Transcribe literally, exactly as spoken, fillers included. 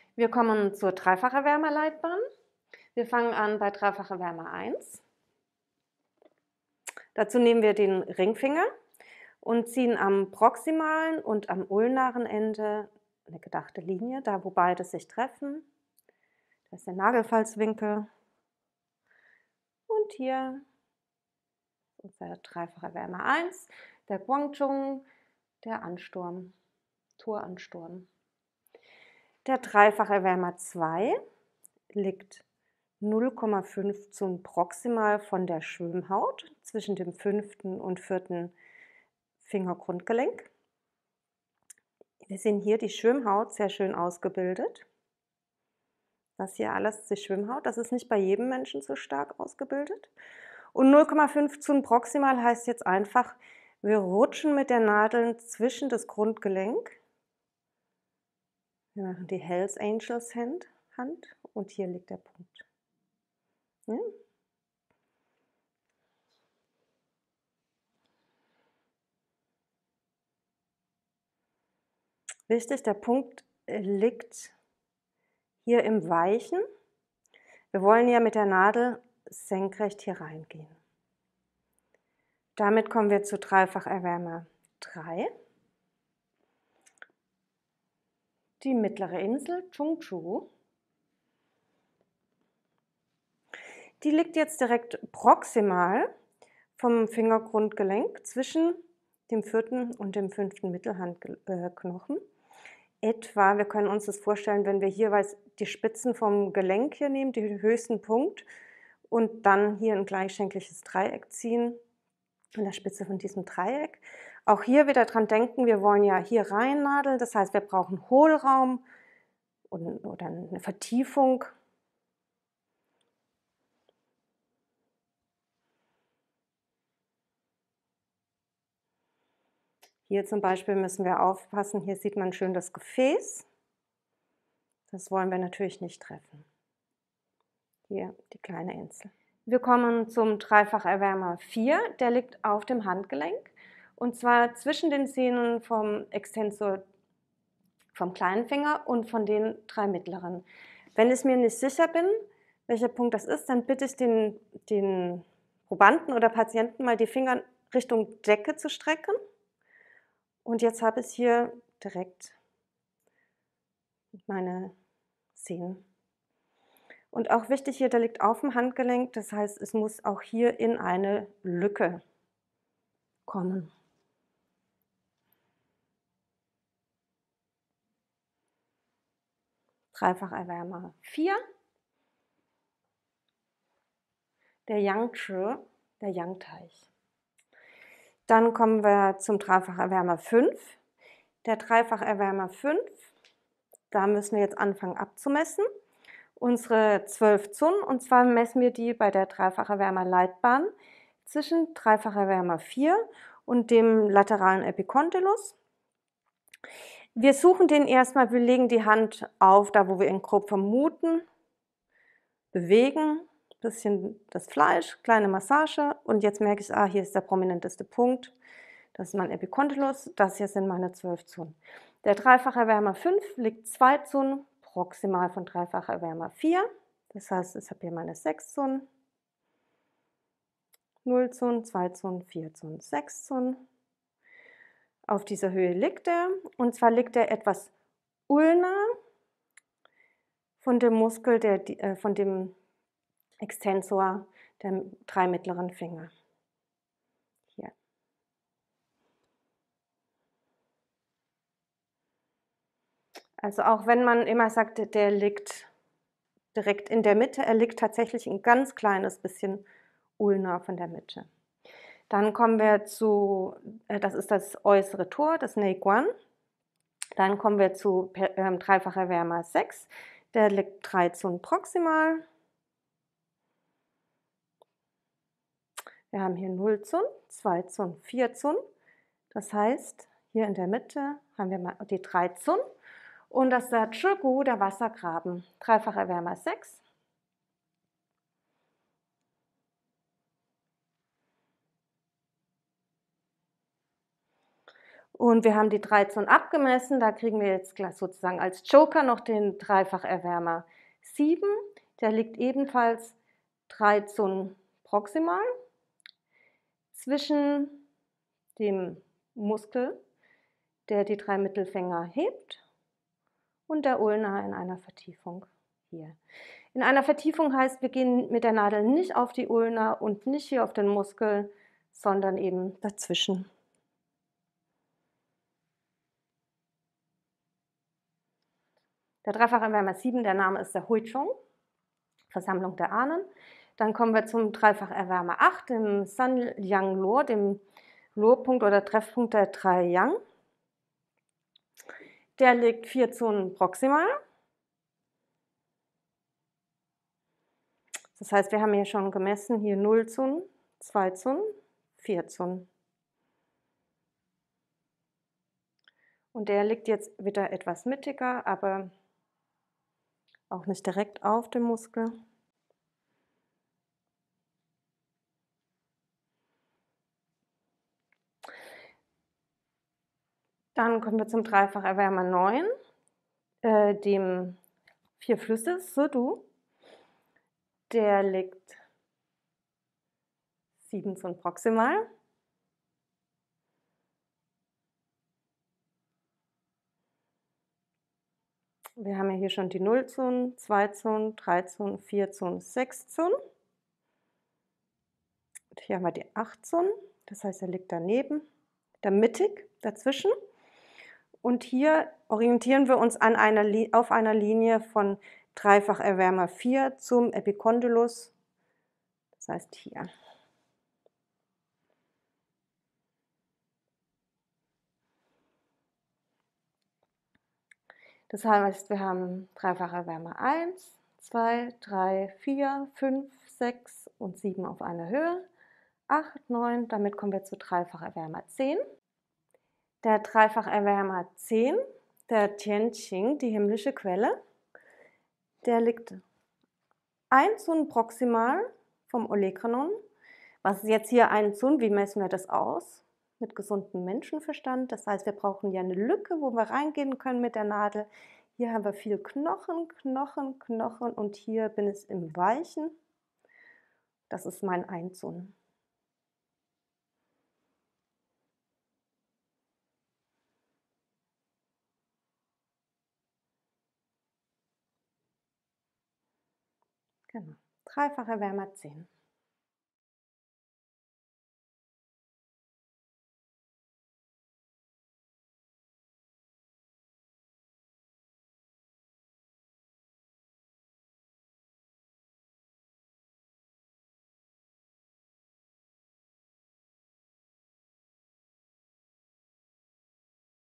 Wir kommen zur Dreifacherwärmerleitbahn. Wir fangen an bei Dreifacherwärmer eins. Dazu nehmen wir den Ringfinger und ziehen am proximalen und am ulnaren Ende eine gedachte Linie, da wo beide sich treffen. Das ist der Nagelfalzwinkel. Und hier unser Dreifacherwärmer eins, der Guangzhong, der Ansturm, Toransturm. Der Dreifacherwärmer zwei liegt null Komma fünf Zonen proximal von der Schwimmhaut zwischen dem fünften und vierten Fingergrundgelenk. Wir sehen hier die Schwimmhaut sehr schön ausgebildet. Das hier alles ist die Schwimmhaut. Das ist nicht bei jedem Menschen so stark ausgebildet. Und null Komma fünf Zonen proximal heißt jetzt einfach, wir rutschen mit der Nadel zwischen das Grundgelenk. Wir machen die Hells Angels Hand, Hand und hier liegt der Punkt. Ja. Wichtig, der Punkt liegt hier im Weichen. Wir wollen ja mit der Nadel senkrecht hier reingehen. Damit kommen wir zu Dreifacherwärmer drei. Die mittlere Insel, Chungchu. Die liegt jetzt direkt proximal vom Fingergrundgelenk zwischen dem vierten und dem fünften Mittelhandknochen. Etwa, wir können uns das vorstellen, wenn wir jeweils die Spitzen vom Gelenk hier nehmen, den höchsten Punkt, und dann hier ein gleichschenkliches Dreieck ziehen, an der Spitze von diesem Dreieck. Auch hier wieder dran denken, wir wollen ja hier rein nadeln, das heißt, wir brauchen Hohlraum oder eine Vertiefung. Hier zum Beispiel müssen wir aufpassen, hier sieht man schön das Gefäß. Das wollen wir natürlich nicht treffen. Hier die kleine Insel. Wir kommen zum Dreifacherwärmer vier, der liegt auf dem Handgelenk und zwar zwischen den Zähnen vom Extensor vom kleinen Finger und von den drei mittleren. Wenn ich mir nicht sicher bin, welcher Punkt das ist, dann bitte ich den, den Probanden oder Patienten mal die Finger Richtung Decke zu strecken. Und jetzt habe ich hier direkt meine Zehen. Und auch wichtig hier, der liegt auf dem Handgelenk, das heißt, es muss auch hier in eine Lücke kommen. Dreifacherwärmer vier. Der Yangtze, der Yangteich. Dann kommen wir zum Dreifacherwärmer fünf. Der Dreifacherwärmer fünf, da müssen wir jetzt anfangen abzumessen. Unsere zwölf Zonen, und zwar messen wir die bei der Dreifacherwärmerleitbahn zwischen Dreifacherwärmer vier und dem lateralen Epicondylus. Wir suchen den erstmal, wir legen die Hand auf, da wo wir ihn grob vermuten, bewegen, bisschen das Fleisch, kleine Massage, und jetzt merke ich, ah, hier ist der prominenteste Punkt, das ist mein Epicondylus, das hier sind meine zwölf Zonen. Der Dreifacherwärmer fünf liegt zwei Zonen proximal von Dreifacherwärmer vier, das heißt, ich habe hier meine sechs Zonen, null Zonen, zwei Zonen, vier Zonen, sechs Zonen. Auf dieser Höhe liegt er, und zwar liegt er etwas ulnar von dem Muskel, der, äh, von dem Extensor der drei mittleren Finger. Hier. Also auch wenn man immer sagt, der liegt direkt in der Mitte, er liegt tatsächlich ein ganz kleines bisschen ulnar von der Mitte. Dann kommen wir zu, das ist das äußere Tor, das Neiguan. Dann kommen wir zu äh, Dreifacherwärmer sechs, der liegt drei Zonen proximal. Wir haben hier null Zonen, zwei Zonen, vier Zonen. Das heißt, hier in der Mitte haben wir mal die drei Zonen. Und das ist der Zhigu, der Wassergraben, Dreifacherwärmer sechs. Und wir haben die drei Zonen abgemessen, da kriegen wir jetzt gleich sozusagen als Joker noch den Dreifacherwärmer sieben. Der liegt ebenfalls drei Zonen proximal zwischen dem Muskel, der die drei Mittelfinger hebt, und der Ulna in einer Vertiefung hier. In einer Vertiefung heißt, wir gehen mit der Nadel nicht auf die Ulna und nicht hier auf den Muskel, sondern eben dazwischen. Der Dreifacherwärmer sieben, der Name ist der Huichong, Versammlung der Ahnen. Dann kommen wir zum Dreifacherwärmer acht, dem San Liang Lo, dem Lo-Punkt oder Treffpunkt der drei Yang. Der liegt vier Zonen proximal. Das heißt, wir haben hier schon gemessen, hier null Zonen, zwei Zonen, vier Zonen. Und der liegt jetzt wieder etwas mittiger, aber auch nicht direkt auf dem Muskel. Dann kommen wir zum Dreifacherwärmer neun, äh, dem vier Flüsse, Sudu. Der liegt sieben Zonen proximal. Wir haben ja hier schon die null Zonen, zwei Zonen, drei Zonen, vier Zonen, sechs Zonen. Und hier haben wir die acht Zonen, das heißt, er liegt daneben, da mittig, dazwischen. Und hier orientieren wir uns an einer, auf einer Linie von Dreifacherwärmer vier zum Epicondylus, das heißt hier. Das heißt, wir haben Dreifacherwärmer eins, zwei, drei, vier, fünf, sechs und sieben auf einer Höhe, acht, neun, damit kommen wir zu Dreifacherwärmer zehn. Der Dreifacherwärmer zehn, der Tianqing, die himmlische Quelle, der liegt ein Zonen proximal vom Olecranon. Was ist jetzt hier ein Zonen? Wie messen wir das aus? Mit gesundem Menschenverstand. Das heißt, wir brauchen ja eine Lücke, wo wir reingehen können mit der Nadel. Hier haben wir viel Knochen, Knochen, Knochen und hier bin ich im Weichen. Das ist mein Einzonen. Genau, Dreifacherwärmer zehn.